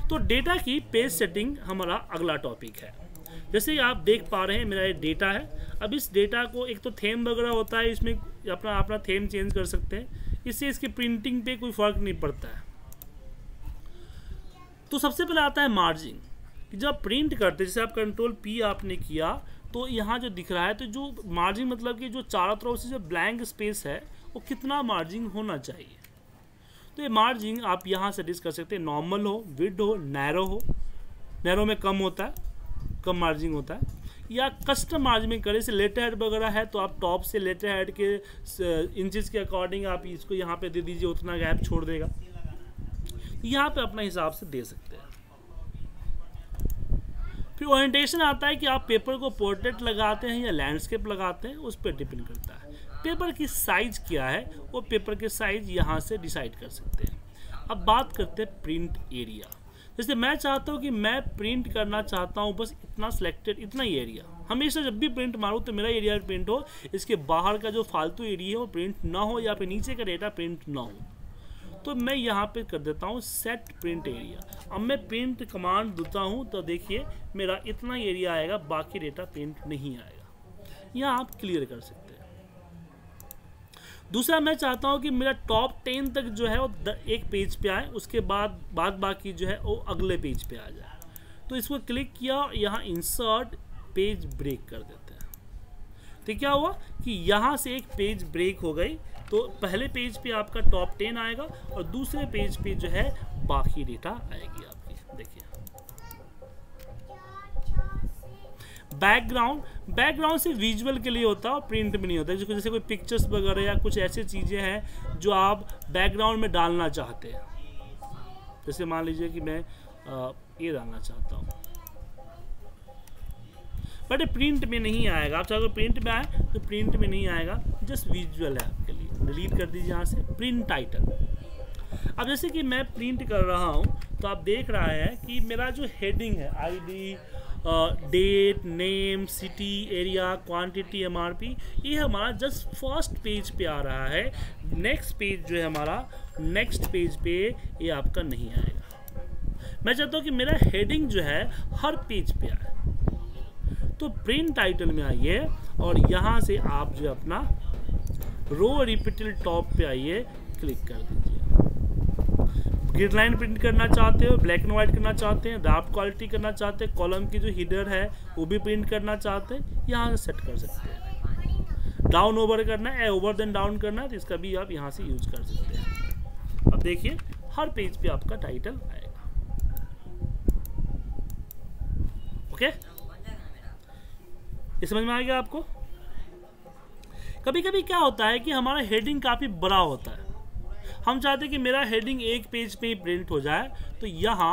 तो डेटा की page setting हमारा अगला टॉपिक है। जैसे आप देख पा रहे हैं मेरा ये डेटा है। अब इस डेटा को एक तो थीम वगैरह होता है, इसमें अपना थीम चेंज कर सकते हैं, इससे इसकी प्रिंटिंग पे कोई फर्क नहीं पड़ता है। तो सबसे पहले आता है मार्जिन, कि जब प्रिंट करते जैसे आप कंट्रोल P आपने किया तो यहाँ जो दिख रहा है, तो जो मार्जिन मतलब कि जो चारों तरफ से जो ब्लैंक स्पेस है वो कितना मार्जिन होना चाहिए। तो ये मार्जिन आप यहाँ सेटिंग कर सकते हैं, नॉर्मल हो, विड हो, नैरो में कम होता है, कम मार्जिन होता है, या कस्टम मार्जिन में करें। से लेटर हेड वगैरह है तो आप टॉप से लेटर हेड के इंचेस के अकॉर्डिंग आप इसको यहाँ पे दे दीजिए, उतना गैप छोड़ देगा। यहाँ पे अपना हिसाब से दे सकते हैं। फिर ओरिएंटेशन आता है कि आप पेपर को पोर्ट्रेट लगाते हैं या लैंडस्केप लगाते हैं, उस पर डिपेंड करता है। पेपर की साइज क्या है वो पेपर के साइज यहाँ से डिसाइड कर सकते हैं। अब बात करते हैं प्रिंट एरिया। जैसे मैं चाहता हूँ कि मैं प्रिंट करना चाहता हूँ बस इतना सिलेक्टेड, इतना ही एरिया। हमेशा जब भी प्रिंट मारूँ तो मेरा एरिया प्रिंट हो, इसके बाहर का जो फालतू एरिया हो प्रिंट ना हो, या फिर नीचे का डेटा प्रिंट ना हो। तो मैं यहाँ पे कर देता हूँ सेट प्रिंट एरिया। अब मैं प्रिंट कमांड देता हूँ तो देखिए मेरा इतना एरिया आएगा, बाकी डेटा प्रिंट नहीं आएगा। यहाँ आप क्लियर कर सकते हैं। दूसरा मैं चाहता हूँ कि मेरा टॉप 10 तक जो है वो एक पेज पे आए, उसके बाद बाकी जो है वो अगले पेज पे आ जाए। तो इसको क्लिक किया, यहाँ इंसर्ट पेज ब्रेक कर देते हैं। तो क्या हुआ कि यहाँ से एक पेज ब्रेक हो गई, तो पहले पेज पे आपका टॉप 10 आएगा और दूसरे पेज पे जो है बाकी डेटा आएगी आपकी। देखिए बैकग्राउंड से विजुअल के लिए होता है और प्रिंट में नहीं होता है। जैसे कोई पिक्चर्स वगैरह या कुछ ऐसी चीज़ें हैं जो आप बैकग्राउंड में डालना चाहते हैं। जैसे मान लीजिए कि मैं ये डालना चाहता हूँ, बट प्रिंट में नहीं आएगा। आप चाहे प्रिंट में आए तो प्रिंट में नहीं आएगा, जस्ट विजुअल है आपके लिए। डिलीट कर दीजिए यहाँ से प्रिंट टाइटल। अब जैसे कि मैं प्रिंट कर रहा हूँ तो आप देख रहा है कि मेरा जो हेडिंग है ID, date, name, city, area, quantity, MRP, ये हमारा जस्ट फर्स्ट पेज पे आ रहा है। नेक्स्ट पेज जो है हमारा, नेक्स्ट पेज पे ये आपका नहीं आएगा। मैं चाहता हूँ कि मेरा हेडिंग जो है हर पेज पे आए। तो प्रिंट टाइटल में आइए और यहाँ से आप जो अपना रो रिपीटेड टॉप पे आइए, क्लिक कर दीजिए। ग्रिड लाइन प्रिंट करना चाहते हो, ब्लैक एंड व्हाइट करना चाहते हैं, ड्राफ्ट क्वालिटी करना चाहते हैं, कॉलम की जो हिडर है वो भी प्रिंट करना चाहते हैं, यहाँ से सेट कर सकते हैं। डाउन ओवर करना है, ओवर देन डाउन करना है, तो इसका भी आप यहाँ से यूज कर सकते हैं। अब देखिए हर पेज पे आपका टाइटल आएगा। ओके, ये समझ में आ गया आपको? कभी कभी क्या होता है कि हमारा हेडिंग काफ़ी बड़ा होता है, हम चाहते हैं कि मेरा हेडिंग एक पेज पे ही प्रिंट हो जाए, तो यहाँ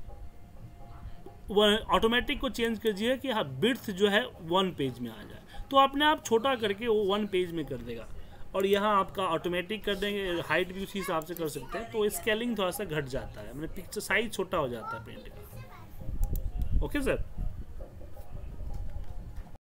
ऑटोमेटिक को चेंज कीजिए कि हाँ विड्थ जो है 1 पेज में आ जाए, तो अपने आप छोटा करके वो 1 पेज में कर देगा। और यहाँ आपका ऑटोमेटिक कर देंगे, हाइट भी उसी हिसाब से कर सकते हैं, तो स्केलिंग थोड़ा सा घट जाता है, मतलब पिक्चर साइज छोटा हो जाता है प्रिंट का। Okay sir.